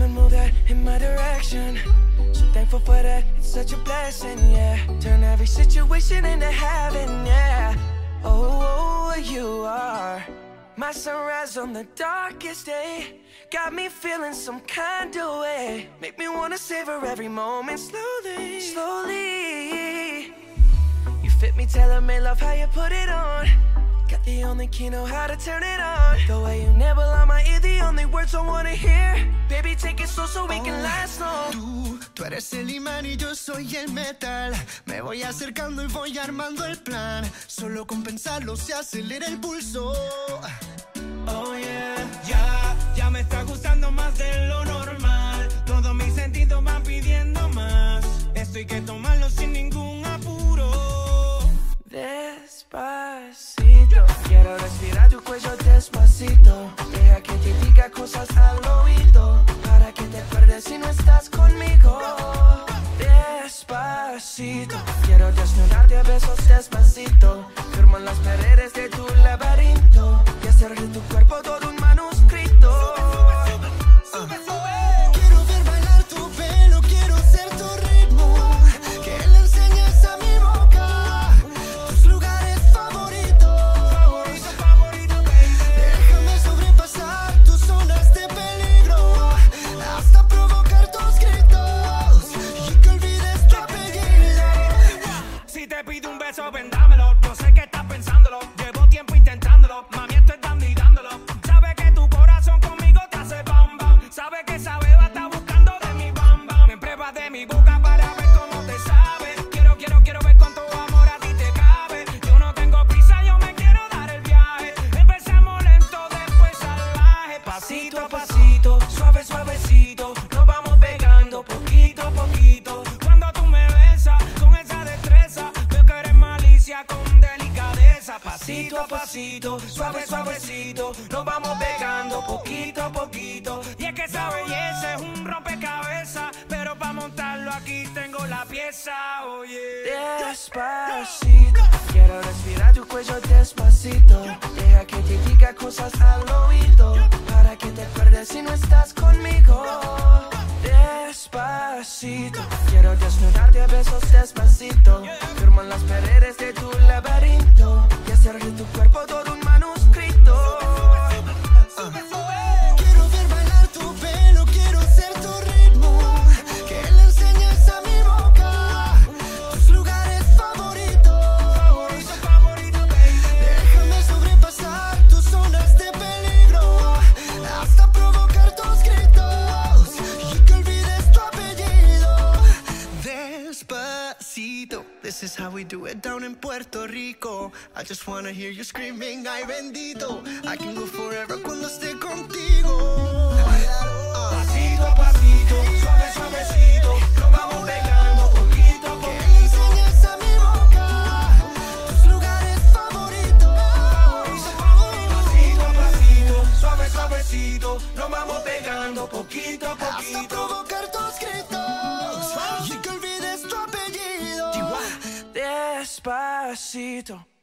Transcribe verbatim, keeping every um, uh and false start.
come and move that in my direction. So thankful for that, it's such a blessing, yeah. Turn every situation into heaven, yeah. Oh, you are my sunrise on the darkest day. Got me feeling some kind of way. Make me wanna savor every moment slowly, slowly. You fit me, tailor-made, love how you put it on. Got the only key, know how to turn it on. The way you nibble on my ear, the only words I wanna hear. Baby, take it slow so we can Oh, last long. Tú, tú eres el imán y yo soy el metal. Me voy acercando y voy armando el plan. Solo con pensarlo se acelera el pulso. Oh yeah, ya, ya me está gustando más de lo normal. Todos mis sentidos van pidiendo más. Esto hay que tomarlo sin ningún apuro. Despacito, quiero respirar tu cuello despacito. Deja que te diga cosas al oído, para que te acuerdes si no estás conmigo. Despacito, quiero desnudarte a besos despacito. Firmo en las paredes de tu laberinto y hacer de tu cuerpo todo un manuscrito. Quiero ver bailar tu pelo, quiero ser tu ritmo. Que le enseñes a mi boca tus lugares favoritos. Favorito, favorito, baby. Déjame sobrepasar tus zonas de peligro, hasta provocar tus gritos y que olvides tu apellido. Si te pido un beso, ven dámelo. Yo sé que estás pensándolo. Llevo tiempo intentándolo. Mami, estoy dando y dándolo. Sabe que tu corazón conmigo te hace bam bam. Sabe que esa beba está buscando de mi bam bam. Me pruebas de mi boca para ver cómo te sabe. Quiero, quiero, quiero ver cuánto amor a ti te cabe. Yo no tengo prisa, yo me quiero dar el viaje. Empezamos lento, después salvaje. Pasito a pasito, suave, suavecito. Nos vamos pegando poquito a poquito. Cuando tú me besas con esa destreza, veo que eres malicia con delicadeza. Pasito a pasito, suave, suavecito. Nos vamos pegando poquito a poquito. Y es que esa belleza es un rompecabezas, pero para montarlo aquí tengo la pieza, oye. Despacito, quiero respirar tu cuello despacito. Deja que te diga cosas al oído, para que te acuerdes si no estás conmigo. Despacito, quiero desnudarte a besos despacito. Firmo en las paredes de tu laberinto y hacer de tu cuerpo todo un manuscrito. Quiero ver bailar tu pelo, quiero ser tu ritmo. Que le enseñes a mi boca tus lugares favoritos. Favorito, favorito, baby. Déjame sobrepasar tus zonas de peligro, hasta provocar tus gritos y que olvides tu apellido. Despacito, this is how we do it down in Puerto Rico. I just wanna hear you screaming, ay bendito. I can go forever cuando esté contigo. Pasito a pasito, suave, suavecito. Nos vamos pegando poquito a Que le poquito. enseñes a mi boca tus lugares favoritos. Pasito a pasito, suave, suavecito. Nos vamos pegando poquito a Hasta poquito. provocar tus gritos y que olvides tu apellido. Despacito.